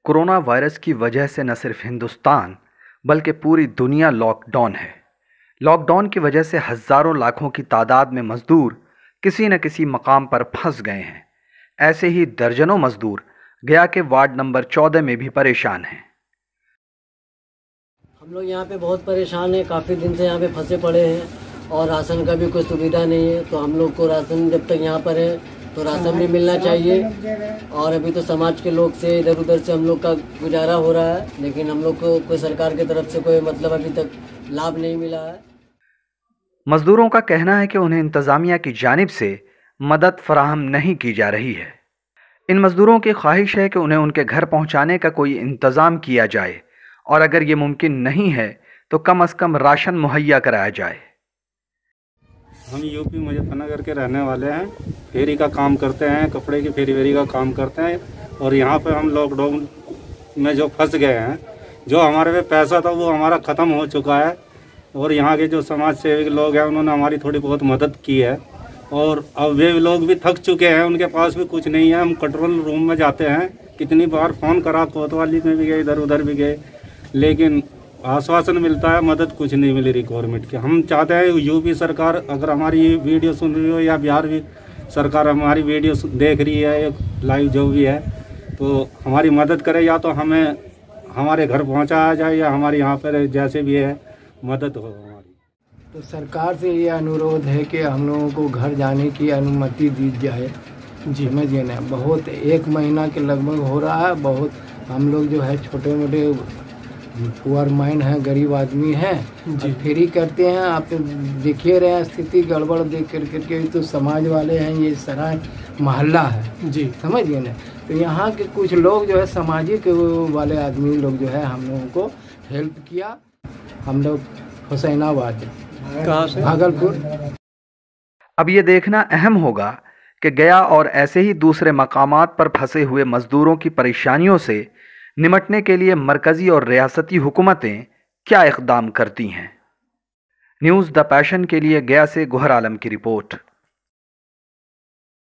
Corona virus की वजह से न सिर्फ हिंदुस्तान बल्कि पूरी दुनिया लॉकडाउन है। लॉकडाउन की वजह से हजारों लाखों की तादाद में मजदूर किसी न किसी मकाम पर फंस गए हैं। ऐसे ही दर्जनों मजदूर गया के वार्ड नंबर 14 में भी परेशान हैं। हम लोग यहाँ पे बहुत परेशान हैं, काफ़ी दिन से यहाँ पे फंसे पड़े हैं और राशन का भी कोई सुविधा नहीं है। तो हम लोग को राशन जब तक यहाँ पर है तो राशन भी मिलना चाहिए। और अभी तो समाज के लोग से इधर उधर से हम लोग का गुजारा हो रहा है, लेकिन हम लोग को कोई सरकार की तरफ से कोई मतलब अभी तक लाभ नहीं मिला है। मजदूरों का कहना है कि उन्हें इंतजामिया की जानिब से मदद फराहम नहीं की जा रही है। इन मजदूरों की ख्वाहिश है कि उन्हें उनके घर पहुंचाने का कोई इंतज़ाम किया जाए और अगर ये मुमकिन नहीं है तो कम से कम राशन मुहैया कराया जाए। हम यूपी मुजफ्फरनगर के रहने वाले हैं, फेरी का काम करते हैं, कपड़े की फेरी वेरी का काम करते हैं। और यहाँ पे हम लॉकडाउन में जो फंस गए हैं, जो हमारे पे पैसा था वो हमारा ख़त्म हो चुका है। और यहाँ के जो समाज सेवी लोग हैं उन्होंने हमारी थोड़ी बहुत मदद की है और अब वे लोग भी थक चुके हैं, उनके पास भी कुछ नहीं है। हम कंट्रोल रूम में जाते हैं, कितनी बार फ़ोन करा, कोतवाली में भी गए, इधर उधर भी गए, लेकिन आश्वासन मिलता है, मदद कुछ नहीं मिली रही गवर्नमेंट की। हम चाहते हैं यूपी सरकार अगर हमारी वीडियो सुन रही हो या बिहार भी सरकार हमारी वीडियो देख रही है, एक लाइव जो भी है, तो हमारी मदद करे, या तो हमें हमारे घर पहुंचाया जाए या हमारे यहाँ पर जैसे भी है मदद हो हमारी। तो सरकार से ये अनुरोध है कि हम लोगों को घर जाने की अनुमति दी जाए। जी समझिए ना, बहुत 1 महीना के लगभग हो रहा है। बहुत हम लोग जो है छोटे मोटे पुअर माइंड हैं, गरीब आदमी हैं, फेरी करते हैं। आप देखिए रहे हैं स्थिति गड़बड़ देख करके, तो समाज वाले हैं, ये सराय मोहल्ला है जी, समझिए ना। तो यहाँ के कुछ लोग जो है सामाजिक वाले आदमी लोग जो है हम लोगों को हेल्प किया। हम लोग हुसैनाबाद, कहाँ से? भागलपुर। अब ये देखना अहम होगा कि गया और ऐसे ही दूसरे मकामात पर फंसे हुए मजदूरों की परेशानियों से निमटने के लिए मरकजी और रियासती हुकूमतें क्या इक़दाम करती हैं। न्यूज़ द पैशन के लिए गया से गोहर आलम की रिपोर्ट।